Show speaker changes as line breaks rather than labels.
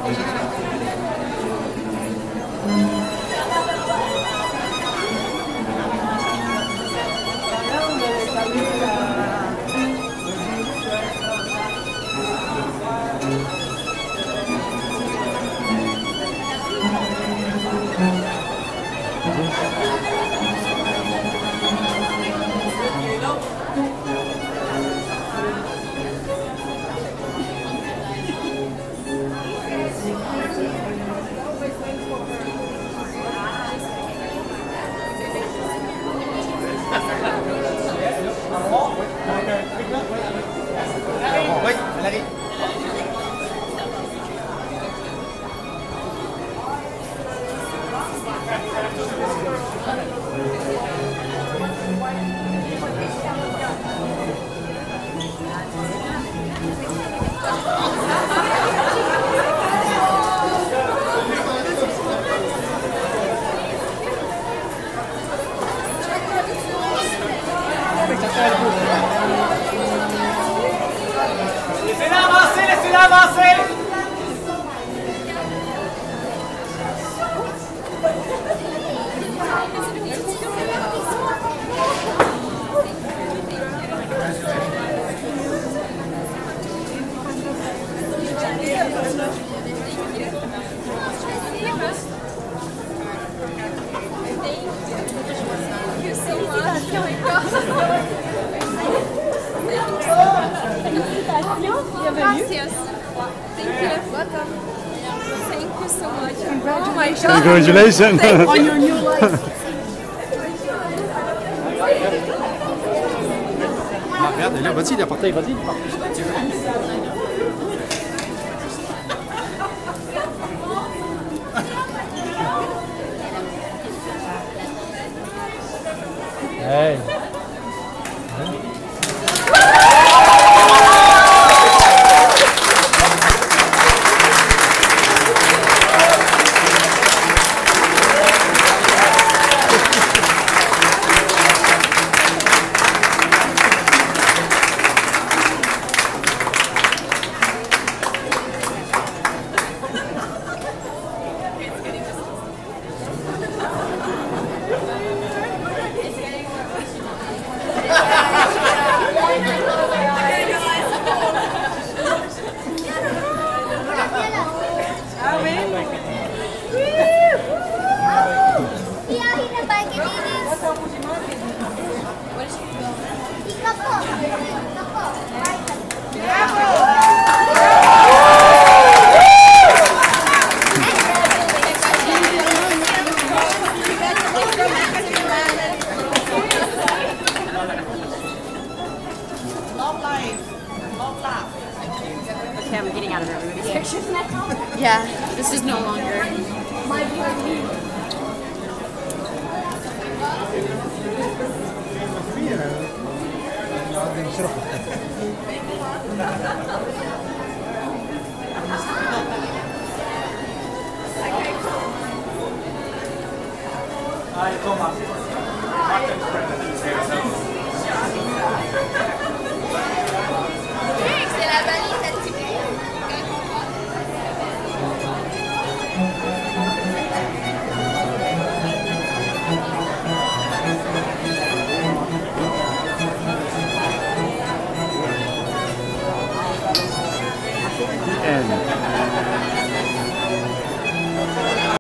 Oui, elle arrive. Laissez-la avancer, laissez-la avancer.
Gracias. Thank you. Welcome. Thank you so much. Congratulations.
Congratulations.
On your new life.
Ah, regarde, là, vas-y, vas-y, vas-y.
Hey.
Okay, I'm getting out of everybody's pictures now. Yeah, this is no longer my party.
Allez, Thomas. Martin,